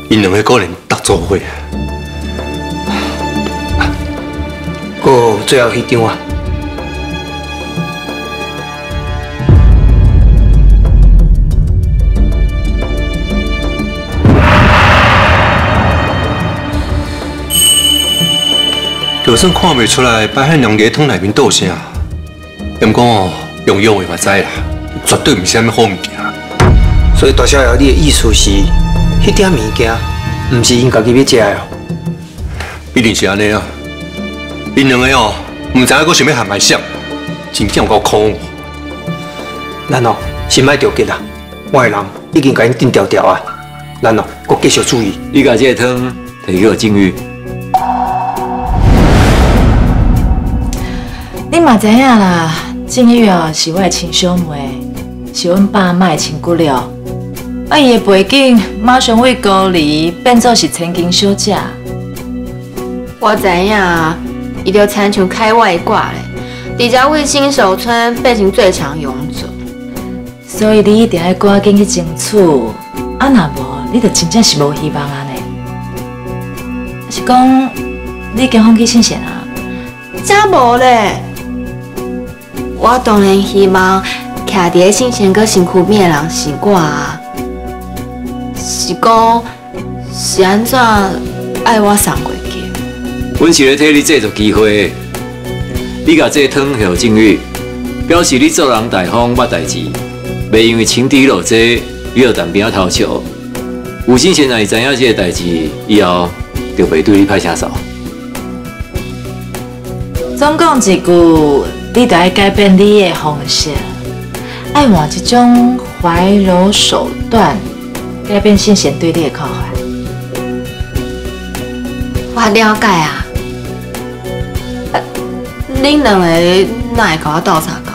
因两个果然搭做伙。 过最后迄张啊。 就算看袂出来，摆喺两个汤内面倒啥，不过哦，用用的嘛知啦，绝对毋是啥物好物件。 所以大小爷，你的意思是，迄点物件，毋是因家己要食的哦？ 一定是安尼啊！因两个哦，毋知影佫想要含埋啥，真正有够可恶。 咱哦，先莫着急啦，我的人已经甲因定调调啊，咱哦，佫继续注意。 你把这个汤摕给我静玉。 你嘛知影啦，静玉哦是我的亲小妹，是阮爸妈的亲骨了。啊，伊的背景马上为高丽变做是千金小姐。 我知影，伊就亲像开外挂咧，伫遮为新手村变成最强勇者。 所以你一定要赶紧去争取，啊，若无你就真正是无希望啊呢。是讲你已经放弃信线啊？ 真无咧。 我当然希望徛伫新鲜阁身躯边的人是我啊，是讲是安怎爱我送过去？ 阮是咧替你制作机会，你甲这汤给静玉，表示你做人大方捌代志，袂因为情敌落这你就单边偷笑。有新鲜若是知影这个代志以后，就袂对你歹声扫。 总讲一句。 你就要改变你的方式，爱换一种怀柔手段，改变信贤对你的看法。 我了解啊，恁两个哪会甲我斗相共？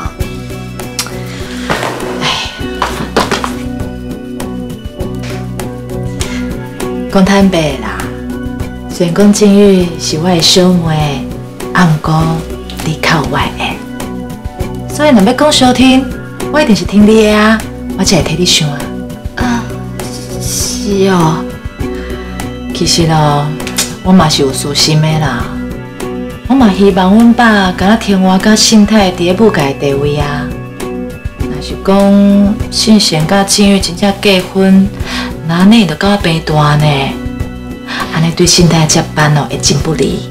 讲坦白啦，虽然讲静玉是我的小妹，啊，毋过你靠我的。 所以，若要讲小听，我一定是听你的啊，我才会替你想啊。 啊，是哦。 其实咯，我嘛是有私心的啦。我嘛希望阮爸敢若听我甲信泰伫咧母家地位啊。若是讲信贤甲静玉真正结婚，那安尼就甲我平大呢。安尼对信泰接班哦会真不利。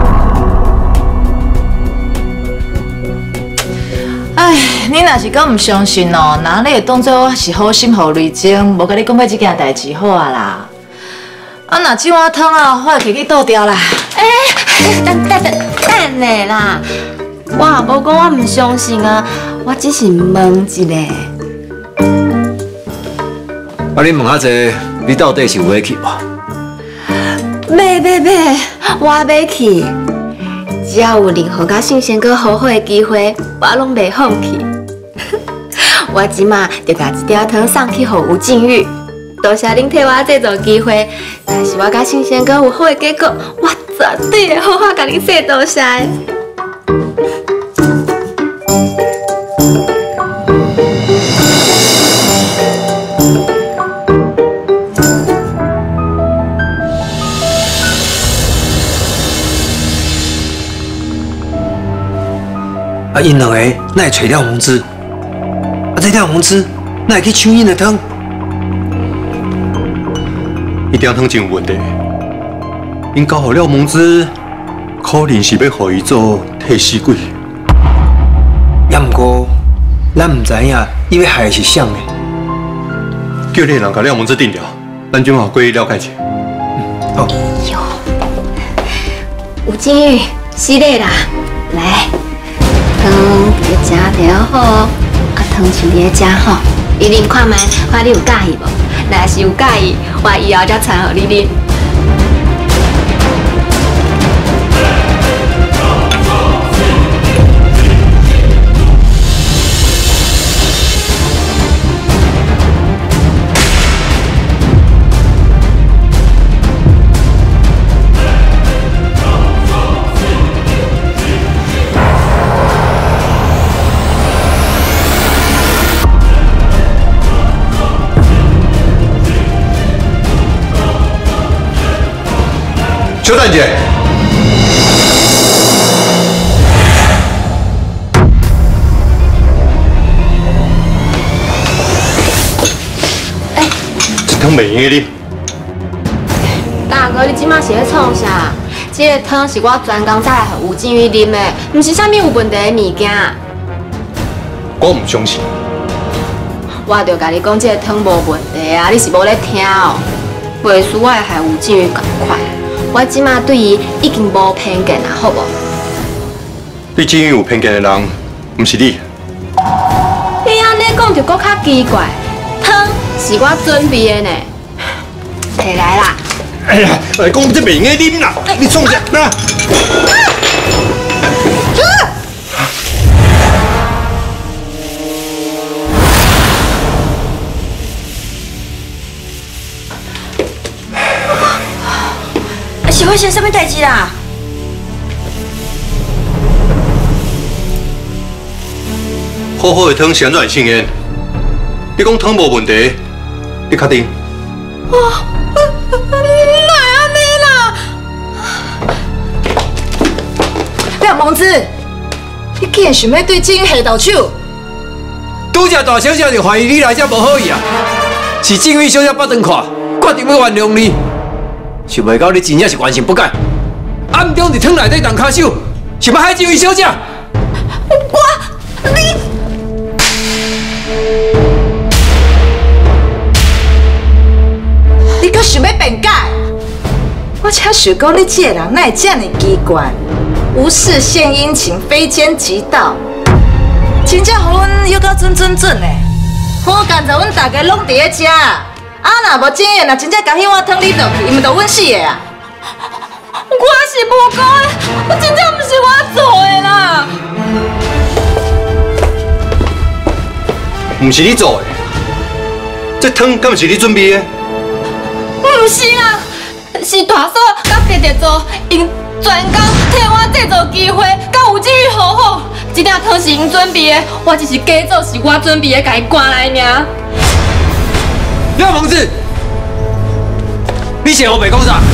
哎，你若是讲唔相信哦，那你会当做我是好心互雷情，无甲你讲过这件代志好啊啦。啊，若这碗汤啊，我会去倒掉啦。 等下啦，我也无讲我唔相信啊，我只是问一下。 啊，你问下这，你到底是有要去无？ 袂，我要去。 只要有任何甲新鲜阁好好的机会，我拢袂放弃。我即马就把这条汤送去给吴静玉，多谢恁替我制作机会。若是我甲新鲜阁有好的结果，我绝对会好好甲恁说多谢的。 啊，因两个哪会找了红枝？啊，这条红枝哪会去抢因的汤？ 一条汤真有问题。因交互了蒙子，可能是要互伊做替死鬼。 也毋过，咱毋知影伊要害的是啥呢？ 叫你人甲了蒙子定掉，咱就好过去了解者。 好。 吴静玉，是的啦，来。 汤别食就好，啊汤先别食好，你啉看卖，看你有介意无？若是有介意，我以后才传互你啉。 小等者。这汤袂用的你。 大哥，你即马是咧创啥？这个汤是我专工再来给吴静玉啉的，唔是啥物有问题的物件。 我唔相信。 我就甲你讲，这个汤无问题啊，你是无咧听哦。袂输我会害吴静玉共款，我即马对伊已经无偏见啊，好无？ 对金玉有偏见的人，唔是你。 你安尼讲就搁较奇怪，汤是我准备的呢。摕来啦！ 哎呀，来讲这袂用的啉啦，你创啥啦？ 是发生什么代志啦？ 好好的汤是安怎会性烟？你讲汤无问题，你确定？ 哪安尼啦？梁蒙子，你竟然想要对静玉下毒手？ 拄只大小姐就怀疑你来遮无好意啊！是静玉小姐捌顿看，决定要原谅你，想袂到你真正是原形不改，暗中伫汤内底动骹手，想要害静玉小姐。 你阁想要辩解？我才想讲你这个人哪会这么奇怪，无事献殷勤，非奸即盗，真正互阮又到准的。好干在阮大家拢伫咧食，若无静玉若真正甲迄碗汤你倒去，伊毋就阮死的啊！我是无讲的，我真正毋是我做的啦。 唔是你做的，这汤敢毋是你准备的？ 不是啦，是大嫂甲爹爹做，因专工替我制造机会，甲吴静玉和好。这鼎汤是因准备的，我只是假做是我准备的，甲伊赶来尔。 廖蒙子，你是何白讲啥？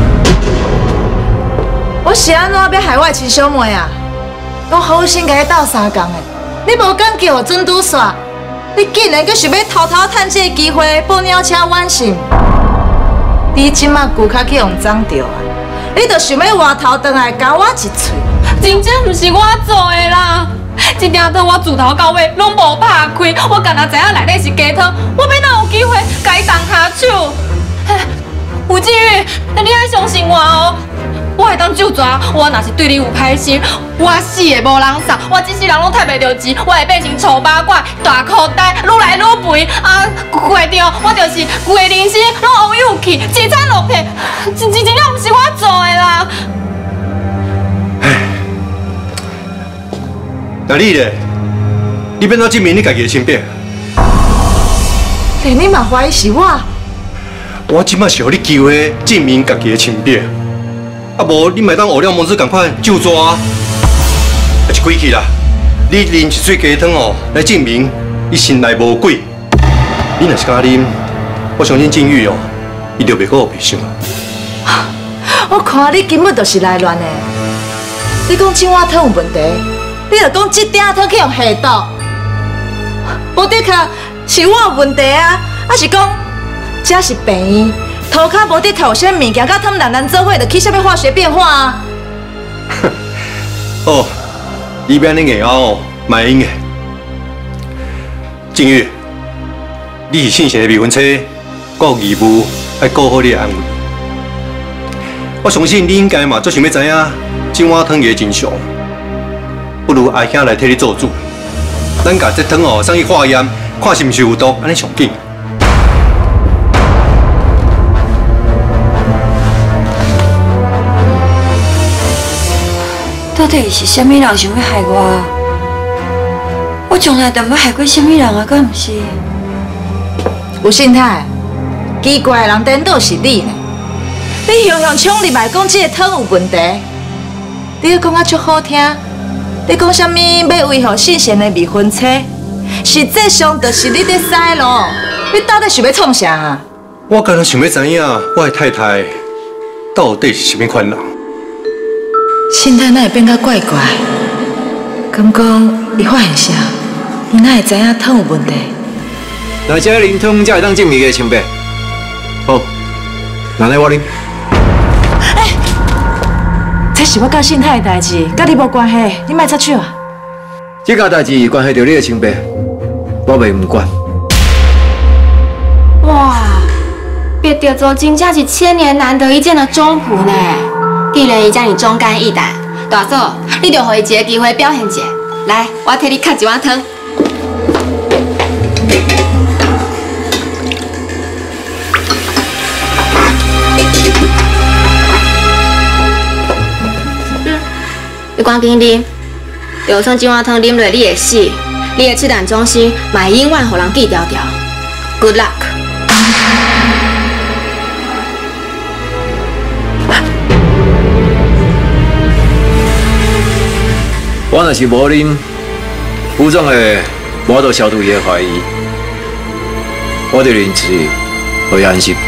我是安怎要害我的亲小妹啊？我好心甲伊斗相共的，你无敢叫我准拄煞，你竟然阁想要偷偷趁这个机会报鸟车完成。你即马骨壳去用脏着啊！你着想要换头回来咬我一喙？ 真正不是我做的啦！这鼎汤我自头到尾拢无拍开，我敢若知影内底是鸡汤，我要哪有机会甲伊动骹手？吴静玉，你爱相信我哦！我会当就抓，我若是对你有歹心，我死的无人送，我这世人拢赚袂着钱，我会变成丑八怪、大口袋，愈来愈肥啊！会着我就是规个人生拢乌有去，凄惨落魄，真正毋是我做的啦！ 那你咧？你变怎证明你家己的清白？ 连你嘛怀疑是我？ 我即摆是互你机会证明家己的清白，啊无你咪当学了蒙子共款就抓，也是鬼去啦！你啉一嘴鸡汤哦，来证明你心内无鬼。你若是敢啉，我相信静玉哦，伊就袂搁有悲伤。 我看你根本就是来乱的。你讲这碗汤有问题，你就讲这鼎汤去用下毒，无的确是我有问题啊，还是讲这是病院，涂骹无的确有啥物件，甲他们人做伙，就起啥物化学变化啊？ 哦，你变你硬哦，蛮用的。静玉，你是姓陈的未婚妻，我有义务要顾好你的安危。我相信你应该嘛，最想要知影这碗汤的真相。不如阿兄来替你做主，咱甲这汤哦送去化验，看是毋是有毒，安尼上紧。 到底是什么人想要害我？我从来都无害过什么人啊，敢毋是？ 吴信太，奇怪的人颠倒是你呢。你雄雄冲入来讲这个汤有问题，你又讲啊足好听。你讲啥物要维护姓贤的未婚妻？实际上就是你在塞咯。你到底想要创啥啊？ 我刚才想要知影，我的太太到底是什么款人？ 心态哪会变甲怪怪？敢讲伊发现啥？伊哪会知影汤有问题？ 来这啉汤才会当证明伊的清白。好，那来我啉。 这是我甲心态的代志，甲你无关系，你莫插手啊！ 这件代志关系到你的清白，我袂唔管。 哇，别钓州真正是千年难得一见的中仆呢！既然伊遮尔忠肝义胆，大嫂，你就给伊一个机会表现一下。来，我替你开一碗汤。你赶紧啉，就算这碗汤啉落你会死，你的七胆忠心嘛会永远互人记牢牢。Good luck。 我若是无啉，副总的我都消除伊的怀疑，我对林子会安心。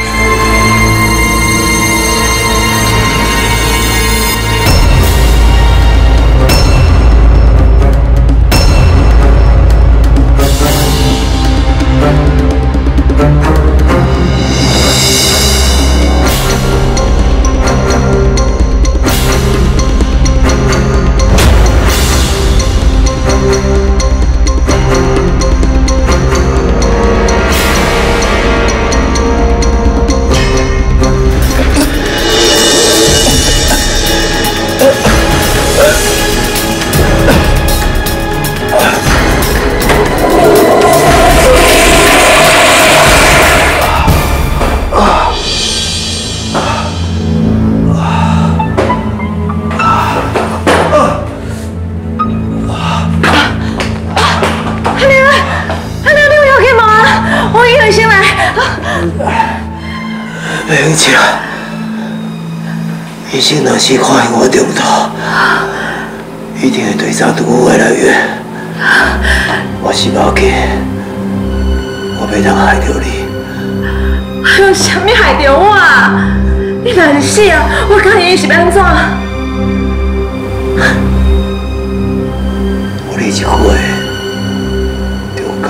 没钱，医生若是看见我中毒，一定会对查毒越来越。我是无计，我袂当害着你。 哎呦，啥物害着我？你若是死啊，我甲伊是要安怎？ 有你一句话，就够。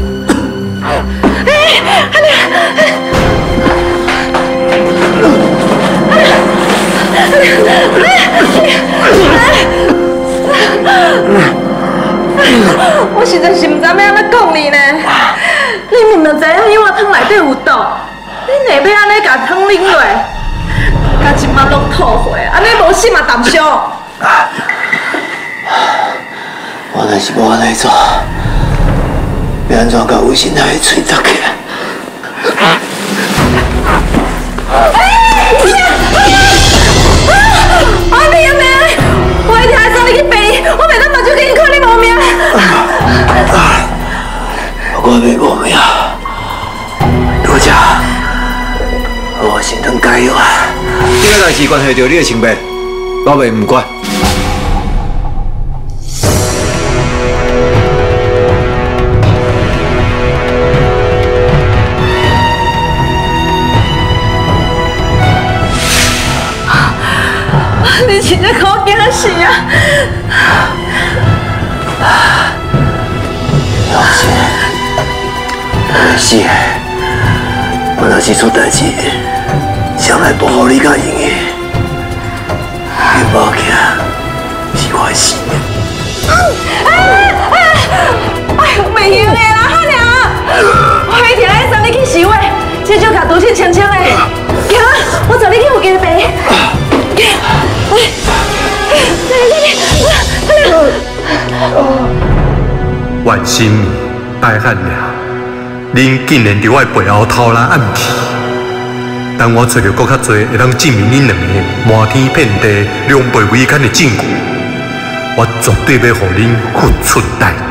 我实在是唔知要安怎讲你呢。你明明知影伊碗汤内底有毒，你硬要安尼甲汤啉落，甲一晚拢吐血，安尼无死嘛淡伤。 我若是无安尼做，要安怎甲吴心海嘴搭起来？ 我命命！我一定要送你去病院，我袂当目睭给你看你无命。 我袂无命，多谢，我心疼加油啊！ 这个代志关系到你的清白，我袂唔管。 你真正可惊死啊！ 老师，我会死的。我若是出代志，谁来保护你甲英英？你无惊，是我死。 哎呦，袂用的啦，哈娘！我一定要送你去洗胃，这就甲毒气清清的。行啊，我带你去有家病。 万心拜汉了，恁竟然伫我背后偷懒暗去。当我找到搁较多会当证明恁两个瞒天骗地、两倍危险的证据，我绝对要互恁付出代价。